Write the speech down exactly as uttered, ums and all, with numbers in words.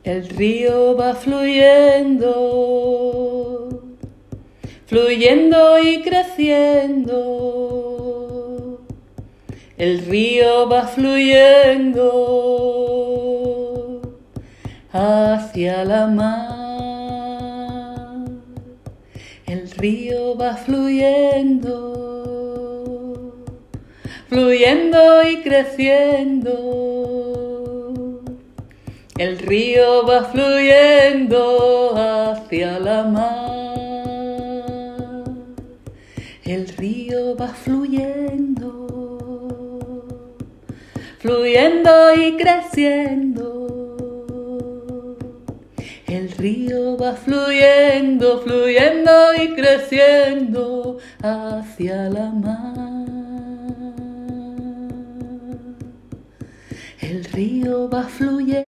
El río va fluyendo, fluyendo y creciendo. El río va fluyendo hacia la mar. El río va fluyendo, fluyendo y creciendo. El río va fluyendo hacia la mar. El río va fluyendo, fluyendo y creciendo. El río va fluyendo, fluyendo y creciendo hacia la mar. El río va fluyendo.